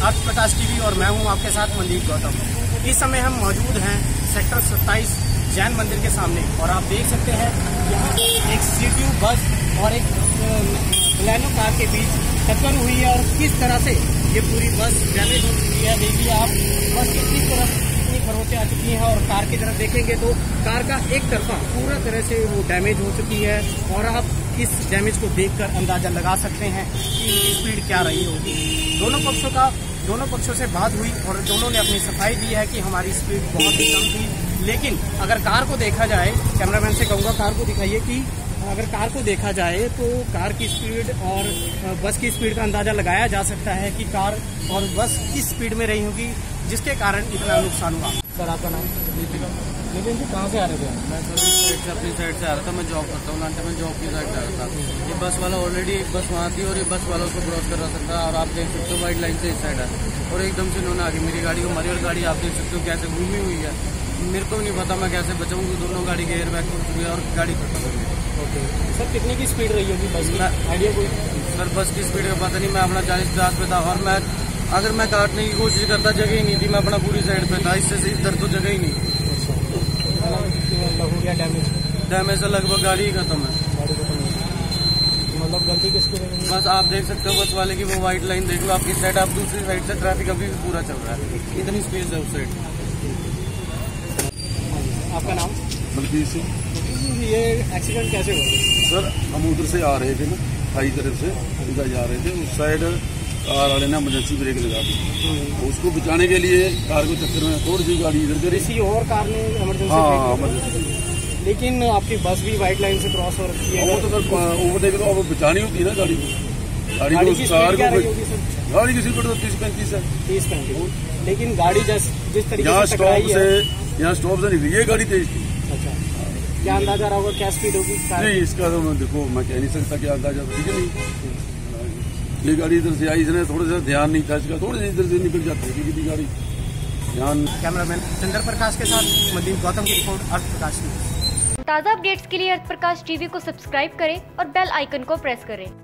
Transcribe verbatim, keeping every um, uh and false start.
अर्थ प्रकाश TV और मैं हूं आपके साथ मनदीप गौतम। इस समय हम मौजूद हैं सेक्टर सत्ताईस जैन मंदिर के सामने और आप देख सकते हैं यहाँ एक सीटीयू बस और एक बलेनो कार के बीच टक्कर हुई है और किस तरह से ये पूरी बस डैमेज हो चुकी है। देखिए आप बस की किस तरफ कितनी खरोंचें आ चुकी हैं और कार की तरफ देखेंगे तो कार का एक तरफा पूरा तरह से वो डैमेज हो चुकी है और आप इस डैमेज को देखकर अंदाजा लगा सकते हैं कि इनकी स्पीड क्या रही होगी। दोनों पक्षों का दोनों पक्षों से बात हुई और दोनों ने अपनी सफाई दी है कि हमारी स्पीड बहुत ही कम थी। लेकिन अगर कार को देखा जाए, कैमरामैन से कहूँगा कार को दिखाइए कि अगर कार को देखा जाए तो कार की स्पीड और बस की स्पीड का अंदाजा लगाया जा सकता है कि कार और बस किस स्पीड में रही होगी जिसके कारण इतना नुकसान हुआ। सर आपका नाम? नितिन जी, कहाँ से आ रहे थे? मैं सर्विस साइड से अपनी साइड से आ रहा था। मैं जॉब करता हूँ लांटे में, जॉब की साइड से आ रहा था। ये बस वाला ऑलरेडी एक बस वहाँ थी और ये बस वाला उसको क्रॉस कर रहा था और आप देख सकते हो वाइट लाइन से इस साइड है और एकदम से इन्होंने आगे मेरी गाड़ी को मारी और गाड़ी आप देख सकते हो कैसे घूमी हुई है। मेरे को भी नहीं पता मैं कैसे बचाऊंगी, दोनों गाड़ी के एयर बैग टूट चुकी है और गाड़ी खत्म हो गई। ओके सर, कितने की स्पीड रही होगी बस की? आइडिया कोई? सर बस की स्पीड का पता नहीं, मैं अपना चालीस पचास पे था और मैं अगर मैं काटने की कोशिश करता जगह ही नहीं थी, मैं अपना पूरी साइड पे था, इससे इधर तो जगह ही नहीं। हो गया डैमेज? डैमेज से लगभग गाड़ी ही खत्म है। गाड़ी खत्म है मतलब गलती किसकी रही? बस आप देख सकते हो बस वाले की वो व्हाइट लाइन देख लो आपकी साइड, आप दूसरी साइड से ट्रैफिक अभी भी पूरा चल रहा है, इतनी स्पेस है उस साइड। आपका नाम? बलबीर सिंह। ये एक्सीडेंट कैसे हुआ? सर हम उधर से आ रहे थे ना, हाई तरफ से इधर जा रहे थे, उस साइड कार वाले ने इमरजेंसी ब्रेक लगा दी, उसको बचाने के लिए कार को चक्कर में थोड़ी सी गाड़ी इधर करी, किसी और कार ने इमरजेंसी हाँ इमरजेंसी। लेकिन आपकी बस भी व्हाइट लाइन से क्रॉस हो रखी है। वो तो सर ओवरटेक तो अब बचानी होती है ना गाड़ी को, गाड़ी को कार को, गाड़ी की स्पीड तो तीस पैंतीस है, तीस पैंतीस लेकिन गाड़ी जिस जिस तरीके यहाँ से स्टॉप से यहाँ स्टॉप से निकली है गाड़ी तेज थी। अच्छा, क्या अंदाजा रहा होगा क्या स्पीड होगी? नहीं इसका तो मैं देखो मैं कह नहीं सकता क्या अंदाजा, ठीक है नहीं। ये गाड़ी इधर से आई, इसने थोड़ा सा ध्यान नहीं था इसका, थोड़ी सी इधर से निकल जाती है किसी गाड़ी ध्यान। कैमरामैन चंद्र प्रकाश के साथ मनदीप गौतम की रिपोर्ट, अर्थ प्रकाश न्यूज। ताज़ा अपडेट्स के लिए अर्थ प्रकाश टीवी को सब्सक्राइब करें और बेल आइकन को प्रेस करें।